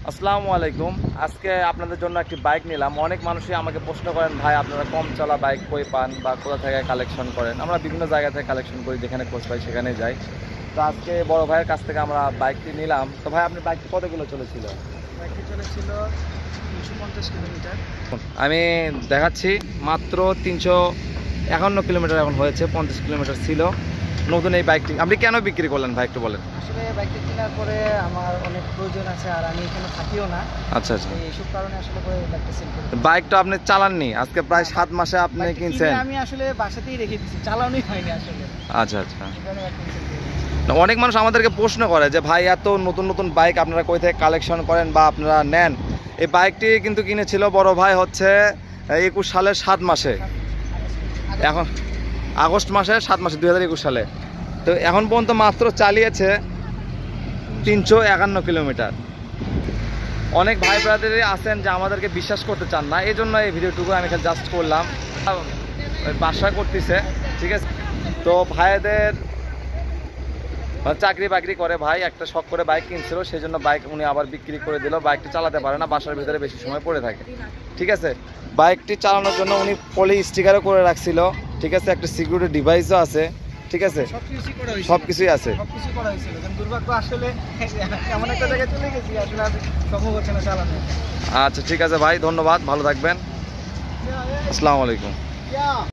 আসসালামু আলাইকুম। আজকে আপনাদের জন্য একটি বাইক নিলাম। অনেক মানুষই আমাকে প্রশ্ন করেন, ভাই আপনারা কম চলা বাইক কই পান বা কোথা থেকে কালেকশন করেন। আমরা বিভিন্ন জায়গা থেকে কালেকশন করি, যেখানে খোঁজ পাই সেখানে যাই। তো আজকে বড় ভাইয়ের কাছ থেকে আমরা বাইকটি নিলাম। তো ভাই আপনার বাইকটি কত কিলো চলেছিল? বাইকটি চলেছিল 350 কিলোমিটার। আমি দেখাচ্ছি, মাত্র 351 কিলোমিটার এখন হয়েছে, 50 কিলোমিটার ছিল নতুন এই বাইকটি। আপনি কেন বিক্রি করলেন ভাই একটু বলেন। আসলে বাইকটি কেনার পরে আমার অনেক প্রয়োজন আছে, আর আমি এখানে থাকিও না। আচ্ছা আচ্ছা, এইসব কারণে আসলে বাইকটা সেল করি। বাইকটা আপনি চালাননি, আজকে প্রায় 7 মাসে আপনি কিনছেন? আমি আসলে বাসাতেই রেখে দিয়েছি, চালানোই হয়নি আসলে। আচ্ছা আচ্ছা, অনেক মানুষ আমাদেরকে প্রশ্ন করে যে ভাই এত নতুন নতুন বাইক আপনারা কই থেকে কালেকশন করেন বা আপনারা নেন। এই বাইকটি কিন্তু কিনেছিল বড় ভাই হচ্ছে 21 সালের 7 মাসে, এখন আগস্ট মাসে 7 মাসে 2021 সালে। তো এখন পর্যন্ত মাত্র চালিয়েছে 351 কিলোমিটার। অনেক ভাই ব্রাদারই আছেন যে আমাদেরকে বিশ্বাস করতে চান না, এই জন্য এই ভিডিওটুকু আমি জাস্ট করলাম। বাসা করতেছে, ঠিক আছে। তো ভাইদের চাকরি বাকরি করে, ভাই একটা শখ করে বাইক কিনছিল, সেই জন্য বাইক উনি আবার বিক্রি করে দিল। বাইকটি চালাতে পারে না, বাসার ভিতরে বেশি সময় পড়ে থাকে, ঠিক আছে। বাইকটি চালানোর জন্য উনি পলি স্টিকারও করে রাখছিল, ঠিক আছে। একটা সিকিউরিটি ডিভাইসও আছে, ঠিক আছে, সব কিছুই আছে। দুর্ভাগ্য আসলে এমন একটা জায়গায় চলে গেছি, আসলে সম্ভব হচ্ছে না চালানো। আচ্ছা ঠিক আছে ভাই, ধন্যবাদ, ভালো থাকবেন, আসসালামু আলাইকুম।